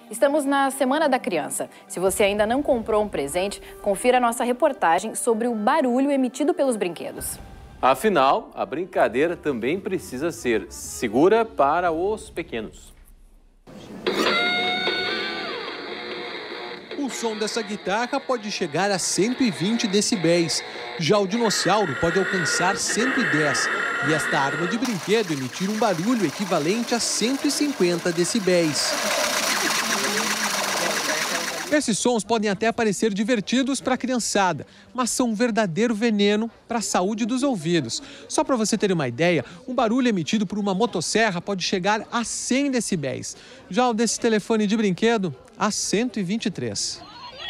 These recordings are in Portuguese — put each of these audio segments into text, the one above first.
Estamos na Semana da Criança. Se você ainda não comprou um presente, confira a nossa reportagem sobre o barulho emitido pelos brinquedos. Afinal, a brincadeira também precisa ser segura para os pequenos. O som dessa guitarra pode chegar a 120 decibéis. Já o dinossauro pode alcançar 110. E esta arma de brinquedo emitir um barulho equivalente a 150 decibéis. Esses sons podem até parecer divertidos para a criançada, mas são um verdadeiro veneno para a saúde dos ouvidos. Só para você ter uma ideia, um barulho emitido por uma motosserra pode chegar a 100 decibéis. Já o desse telefone de brinquedo, a 123.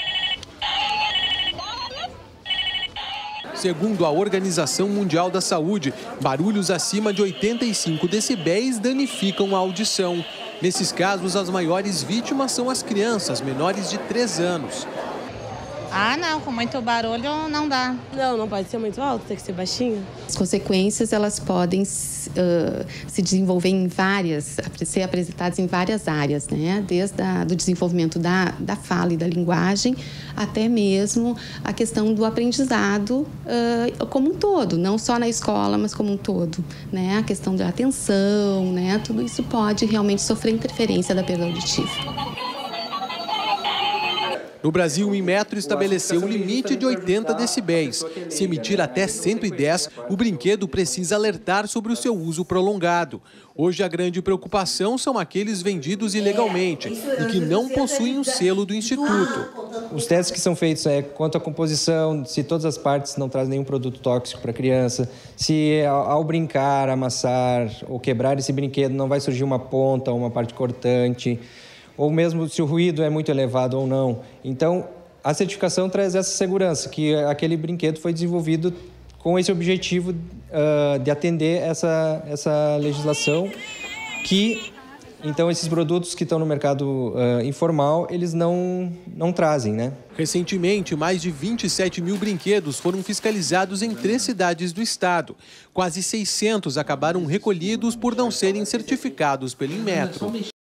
Segundo a Organização Mundial da Saúde, barulhos acima de 85 decibéis danificam a audição. Nesses casos, as maiores vítimas são as crianças menores de 3 anos. Ah, não, com muito barulho não dá. Não pode ser muito alto, tem que ser baixinho. As consequências, elas podem se desenvolver ser apresentadas em várias áreas, né? Desde do desenvolvimento da fala e da linguagem, até mesmo a questão do aprendizado como um todo, não só na escola, mas como um todo, né? A questão da atenção, né? Tudo isso pode realmente sofrer interferência da perda auditiva. No Brasil, o Inmetro estabeleceu um limite de 80 decibéis. Se emitir até 110, o brinquedo precisa alertar sobre o seu uso prolongado. Hoje, a grande preocupação são aqueles vendidos ilegalmente e que não possuem o selo do Instituto. Os testes que são feitos quanto à composição, se todas as partes não trazem nenhum produto tóxico para a criança, se ao brincar, amassar ou quebrar esse brinquedo não vai surgir uma ponta ou uma parte cortante, ou mesmo se o ruído é muito elevado ou não. Então, a certificação traz essa segurança, que aquele brinquedo foi desenvolvido com esse objetivo de atender essa legislação, que, então, esses produtos que estão no mercado informal, eles não trazem, né? Recentemente, mais de 27 mil brinquedos foram fiscalizados em 3 cidades do estado. Quase 600 acabaram recolhidos por não serem certificados pelo Inmetro.